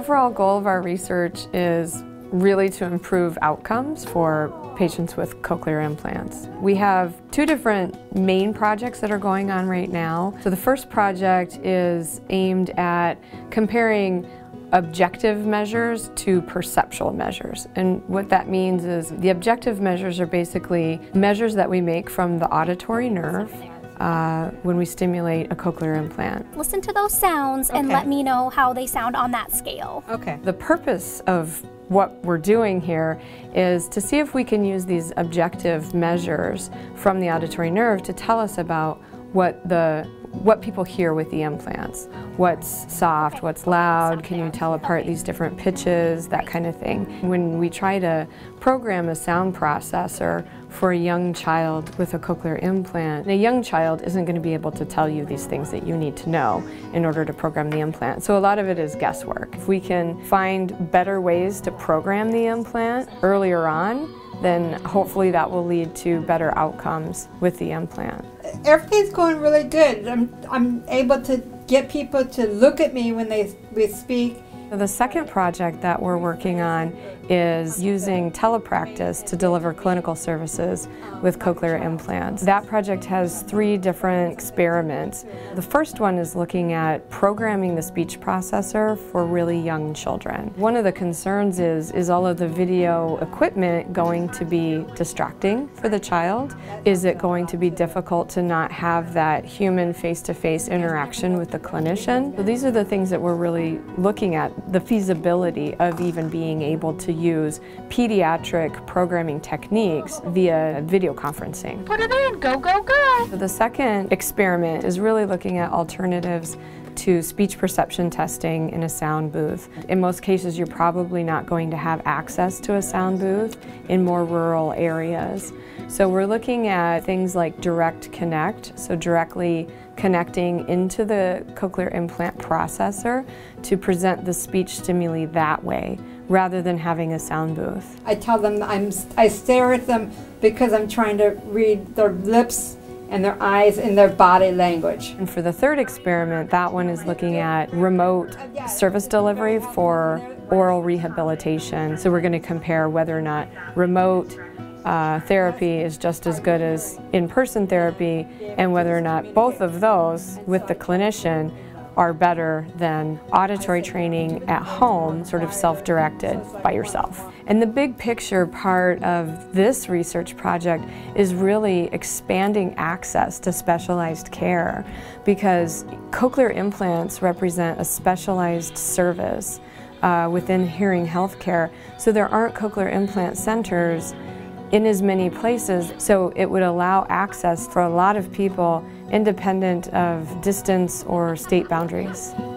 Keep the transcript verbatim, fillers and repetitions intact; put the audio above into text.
overall goal of our research is really to improve outcomes for patients with cochlear implants. We have two different main projects that are going on right now. So the first project is aimed at comparing objective measures to perceptual measures. And what that means is the objective measures are basically measures that we make from the auditory nerve uh, when we stimulate a cochlear implant. Listen to those sounds and Okay. let me know how they sound on that scale. Okay. The purpose of what we're doing here is to see if we can use these objective measures from the auditory nerve to tell us about what the what people hear with the implants. What's soft, what's loud, can you tell apart these different pitches, that kind of thing. When we try to program a sound processor for a young child with a cochlear implant, a young child isn't going to be able to tell you these things that you need to know in order to program the implant. So a lot of it is guesswork. If we can find better ways to program the implant earlier on, then hopefully that will lead to better outcomes with the implant. Everything's going really good. I'm, I'm able to get people to look at me when they we speak. The second project that we're working on is using telepractice to deliver clinical services with cochlear implants. That project has three different experiments. The first one is looking at programming the speech processor for really young children. One of the concerns is, is all of the video equipment going to be distracting for the child? Is it going to be difficult to not have that human face-to-face interaction with the clinician? So these are the things that we're really looking at, the feasibility of even being able to use pediatric programming techniques via video conferencing. Put it in, go, go, go! The second experiment is really looking at alternatives to speech perception testing in a sound booth. In most cases, you're probably not going to have access to a sound booth in more rural areas. So we're looking at things like direct connect, so directly connecting into the cochlear implant processor to present the speech stimuli that way, rather than having a sound booth. I tell them I'm, I stare at them because I'm trying to read their lips and their eyes and their body language. And for the third experiment, that one is looking at remote service delivery for oral rehabilitation. So we're going to compare whether or not remote uh, therapy is just as good as in-person therapy, and whether or not both of those with the clinician are better than auditory training at home, sort of self-directed by yourself. And the big picture part of this research project is really expanding access to specialized care, because cochlear implants represent a specialized service uh, within hearing healthcare. So there aren't cochlear implant centers in as many places, so it would allow access for a lot of people independent of distance or state boundaries.